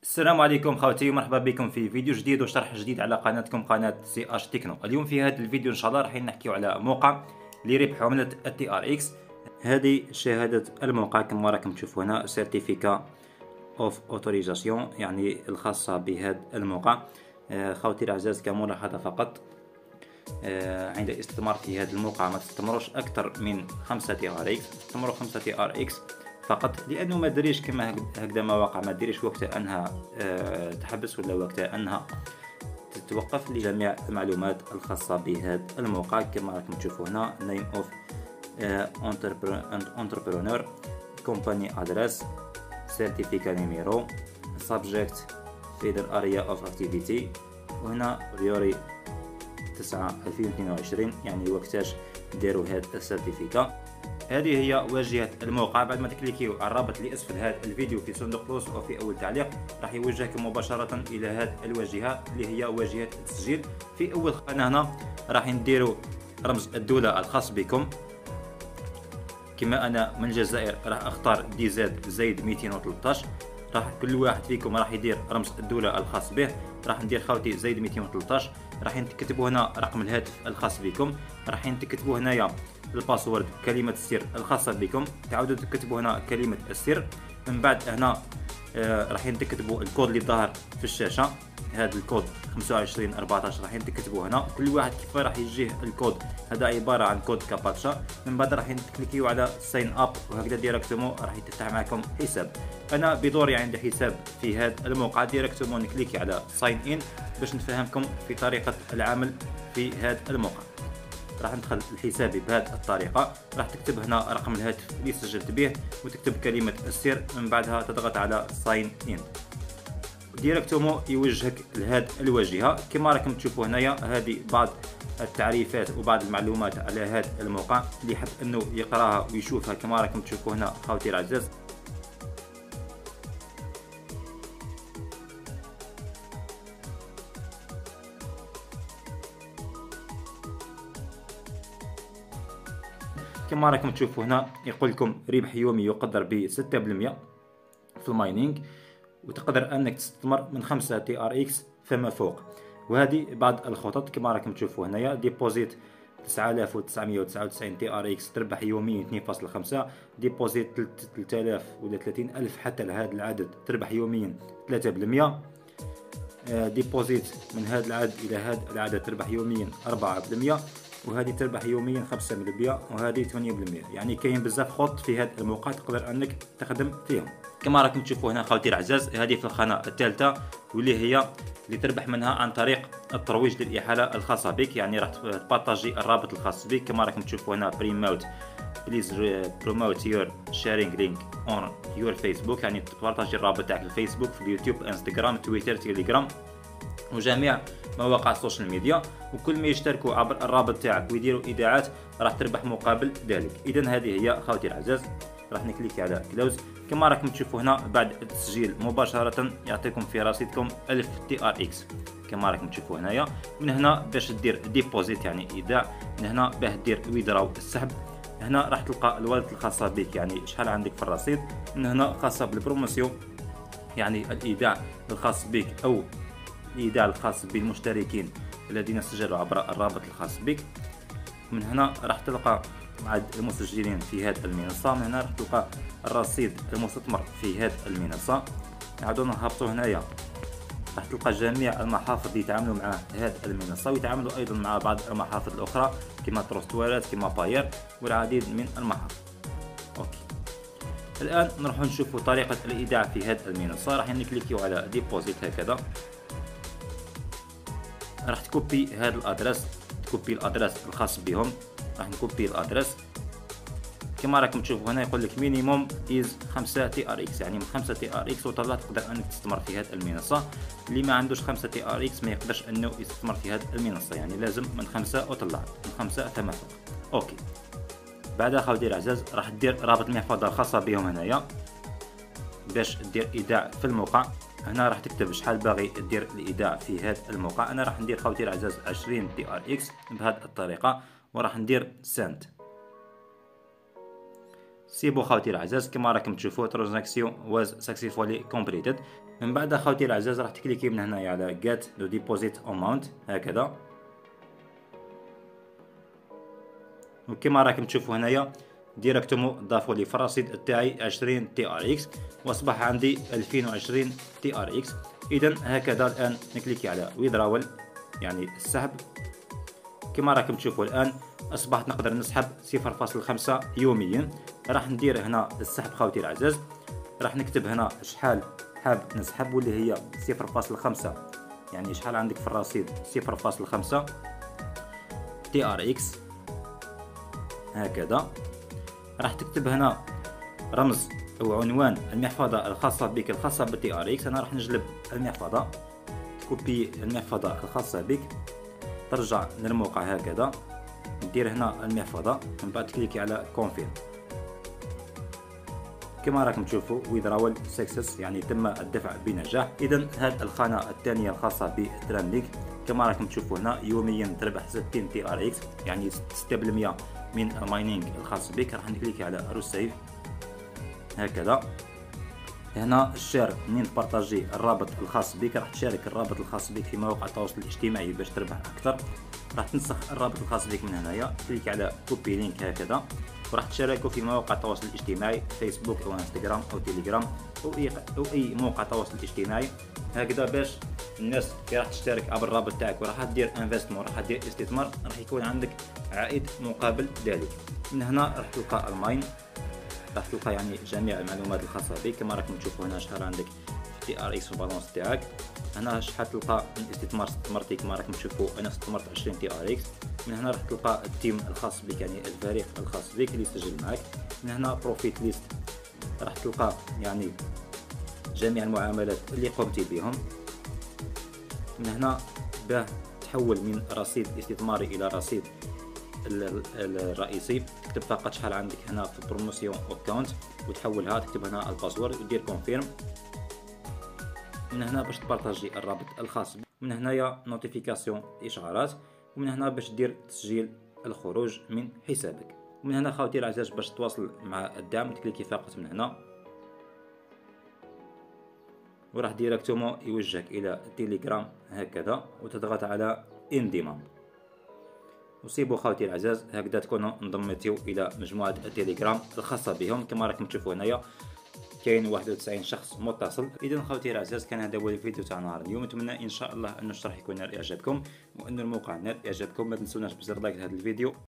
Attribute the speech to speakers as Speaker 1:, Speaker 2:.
Speaker 1: السلام عليكم خوتي، مرحبا بكم في فيديو جديد وشرح جديد على قناتكم قناة سي اش تكنو. اليوم في هذا الفيديو ان شاء الله راح نحكيو على موقع لربح عملة التي ار اكس. هذه شهادة الموقع كما راكم تشوفوا هنا، سيرتيفيكا اوف اوتوريزاسيون، يعني الخاصة بهذا الموقع. خوتي الاعزاء كملاحظة فقط، عند الاستثمار في هذا الموقع ما تستثمروش اكثر من 5 تي ار اكس، تستثمروا 5 تي ار اكس فقط، لانه ما ديريش كما هكذا مواقع، ما ديريش وقت انها تحبس ولا وقت انها تتوقف لجميع المعلومات الخاصة بهذا الموقع. كما راكم تشوفوا هنا name of entrepreneur, company address, certificate numero, subject, federal area of activity، وهنا فبراير 9 2022 يعني وقتاش داروا هذا السيرتيفيكا. هذه هي واجهة الموقع. بعد ما تكليكيو على الرابط اللي اسفل هذا الفيديو في صندوق الوصف او في اول تعليق راح يوجهكم مباشرة الى هذه الواجهة اللي هي واجهة التسجيل. في اول قناة هنا راح نديروا رمز الدولة الخاص بكم. كما انا من الجزائر راح اختار دي زد زايد 213. راح كل واحد فيكم راح يدير رمز الدولة الخاص به. راح ندير خوتي زايد 213. راح تكتبوا هنا رقم الهاتف الخاص بكم. راح تكتبوا هنايا الباسورد، كلمة السر الخاصة بكم. تعاودوا تكتبوا هنا كلمة السر. من بعد هنا راح تكتبوا الكود اللي ظاهر في الشاشة، هذا الكود 2514 راح تكتبوا هنا. كل واحد كيف راح يجيه الكود، هذا عبارة عن كود كاباتشا. من بعد راح تكليكيو على ساين اب وهكذا ديريكتومون راح يفتح معكم حساب. انا بدوري عندي حساب في هذا الموقع، ديريكتومون نكليكي على ساين ان باش نفهمكم في طريقة العمل في هذا الموقع. راح ندخل لحسابي بهذه الطريقة. راح تكتب هنا رقم الهاتف اللي سجلت به وتكتب كلمة السر. من بعدها تضغط على ساين ان، ديريكتومون يوجهك لهذه الواجهة. كما راكم تشوفوا هنايا هذه بعض التعريفات وبعض المعلومات على هذا الموقع، اللي يحب انه يقراها ويشوفها كما راكم تشوفوا هنا خوتي العزاز. كما راكم تشوفوا هنا يقول لكم ربح يومي يقدر ب 6% في الماينينج، وتقدر انك تستثمر من 5 تي ار اكس فما فوق. وهذه بعض الخطط كما راكم تشوفوا هنايا. ديبوزيت 9999 تي ار اكس تربح يوميا 2.5. ديبوزيت 3000 ولا 30000 حتى لهذا العدد تربح يوميا 3%. ديبوزيت من هذا العدد الى هذا العدد تربح يوميا 4%. وهذه تربح يوميا 5%، وهذه 8%. يعني كاين بزاف خط في هذا الموقع تقدر انك تخدم فيهم. كما راكم تشوفوا هنا خوتي العزاز، هذه في القناة الثالثة واللي هي اللي تربح منها عن طريق الترويج للإحالة الخاصة بك، يعني راح تبارطاجي الرابط الخاص بك. كما راكم تشوفوا هنا بريموت بليز بروموت يور شيرينج لينك اون يور فيسبوك، يعني تبارطاجي الرابط تاعك في الفيسبوك، في اليوتيوب، انستغرام، تويتر، تيليجرام وجميع مواقع السوشيال ميديا. وكل ما يشتركوا عبر الرابط تاعك ويديروا ايداعات راح تربح مقابل ذلك. اذا هذه هي خوتي العزاز. راح نكليكي على كلوز. كما راكم تشوفوا هنا بعد التسجيل مباشرة يعطيكم في رصيدكم 1000 تي ار اكس. كما راكم تشوفوا هنايا. من هنا باش دير ديبوزيت يعني ايداع، من هنا باش دير ويدراو السحب. هنا راح تلقى الوالد الخاصة بك، يعني شحال عندك في الرصيد. من هنا خاصة بالبروموسيون، يعني الايداع الخاص بك او الإيداع الخاص بالمشتركين الذين سجلوا عبر الرابط الخاص بك. من هنا راح تلقى عدد المسجلين في هذه المنصة. من هنا راح تلقى الرصيد المستثمر في هذه المنصة. نعاودو نهبطو هنايا راح تلقى جميع المحافظ اللي يتعاملوا مع هذه المنصة، ويتعاملوا أيضا مع بعض المحافظ الأخرى كما تروستوالات كما باير والعديد من المحافظ. أوكي. الآن نروح نشوفوا طريقة الإيداع في هذه المنصة. راح نكليكيو على ديبوزيت هكذا. راح تكوبي هذا الادرس، تكوبي الادرس الخاص بهم. راح نكوبي الادرس. كما راكم تشوفوا هنا يقول لك مينيموم از 5 تي ار اكس، يعني من 5 تي ار اكس وطلع تقدر انك تستثمر في هذه المنصه. اللي ما عندوش 5 تي ار اكس ما يقدرش انه يستثمر في هذه المنصه، يعني لازم من 5 وطلع، من 5 فما فوق. اوكي. بعدها خوتي العزاز راح دير رابط المحفظه الخاصه بهم هنايا باش دير ايداع في الموقع. هنا راح تكتب شحال باغي دير الايداع في هذا الموقع. انا راح ندير خوتي العزاز 20 تي ار اكس بهذه الطريقه وراح ندير سنت. سيبو خوتي العزاز. كما راكم تشوفوا ترانزاكسيون واز سكسيسفولي كومبليتد. من بعد خوتي الأعزاء راح تكليكي من هنايا على get the deposit amount هكذا، وكما راكم تشوفوا هنايا ديريكتومون ضافوا لي في الرصيد تاعي 20 تي ار اكس واصبح عندي 2020 تي ار اكس. اذا هكذا الان نكليكي على ويدراول يعني السحب. كما راكم تشوفوا الان اصبحت نقدر نسحب 0.5 يوميا. راح ندير هنا السحب خوتي العزاز، راح نكتب هنا شحال حاب نسحب واللي هي 0.5 يعني شحال عندك في الرصيد 0.5 تي ار اكس هكذا. راح تكتب هنا رمز او عنوان المحفظة الخاصة بك الخاصة بالتي ار اكس. انا راح نجلب المحفظة، تكوبي المحفظة الخاصة بك، ترجع للموقع هكذا، ندير هنا المحفظة، من بعد تكليكي على كونفيرم. كما راكم تشوفوا ويدراول سكسس يعني تم الدفع بنجاح. اذا هذه الخانة الثانية الخاصة بالترامليك كما راكم تشوفوا هنا يوميا تربح 60 تي ار اكس يعني 6% من الماينينغ الخاص بك. راح نكليكي على روسيف هكذا. هنا الشير منين تبارطاجي الرابط الخاص بك، راح تشارك الرابط الخاص بك في مواقع التواصل الاجتماعي باش تربح اكثر. راح تنسخ الرابط الخاص بك من هنايا، كليك على كوبي لينك هكذا، وراح تشاركوا في مواقع التواصل الاجتماعي فيسبوك او انستغرام او تيليجرام او اي موقع تواصل اجتماعي هكذا، باش الناس كي راح تشترك عبر الرابط تاعك وراح دير انفستمون راح دير استثمار راح يكون عندك عائد مقابل ذلك. من هنا راح تلقى الماين، راح تلقى يعني جميع المعلومات الخاصه بك. كما راكم تشوفوا هنا شحال عندك تي ار اكس في البالونس تاعك. هنا شحال تلقى من استثمار استثمرتي. كما راكم تشوفوا انا استثمرت 20 تي ار اكس. من هنا راح تلقى التيم الخاص بك يعني الفريق الخاص بك اللي يسجل معك. من هنا بروفيت ليست راح تلقى يعني جميع المعاملات اللي قمتي بهم. من هنا باه تحول من رصيد استثماري الى رصيد الرئيسي، تكتب فقط شحال عندك هنا في بروموسيون اكونت وتحولها، تكتب هنا الباسورد ودير كونفيرم. من هنا باش تبارطاجي الرابط الخاص بك. من هنايا نوتيفيكاسيون اشعارات، ومن هنا باش دير تسجيل الخروج من حسابك. ومن هنا خوتي العزاز باش تواصل مع الدعم تكليكي فقط من هنا وراح ديريكتومون يوجهك الى التليجرام هكذا، وتضغط على انضمام وسيبوا خوتي العزاز. هكذا تكونوا انضميتوا الى مجموعه التليجرام الخاصه بهم. كما راكم تشوفوا هنايا كاين 91 شخص متصل. اذا خوتي العزاز كان هذا هو الفيديو تاع نهار اليوم. نتمنى ان شاء الله ان الشرح يكون نال اعجابكم وان الموقع نال اعجابكم. ما تنسوناش بزر لايك لهذا الفيديو.